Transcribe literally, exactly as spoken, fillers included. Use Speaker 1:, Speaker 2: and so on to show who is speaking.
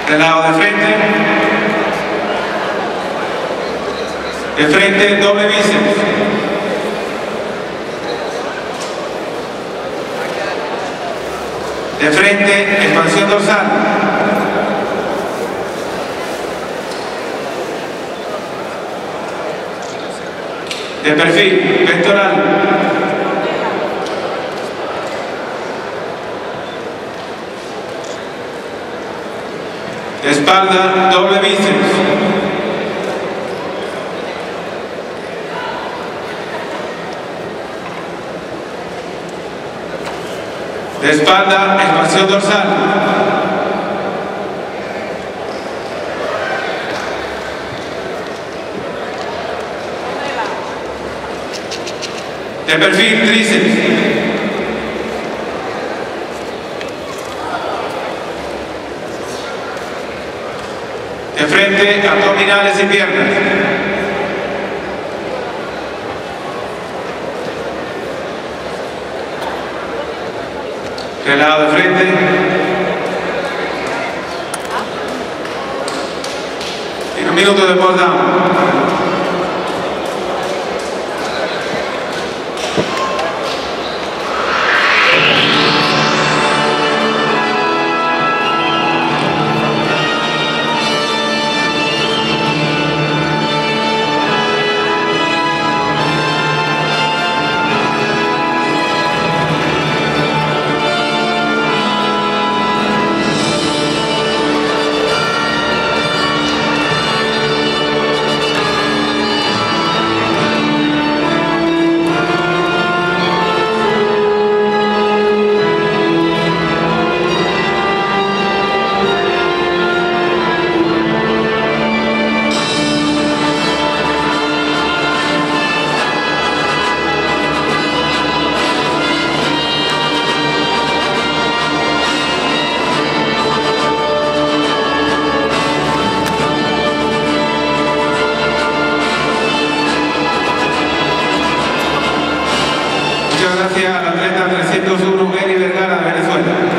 Speaker 1: del lado de frente, de frente doble bíceps, de frente expansión dorsal, de perfil pectoral, de espalda doble bíceps, de espalda expansión dorsal, de perfil tríceps, de frente abdominales y piernas, del lado de frente, y un minuto de pull down. Muchas gracias al atleta trescientos uno Eli Vergara de Venezuela.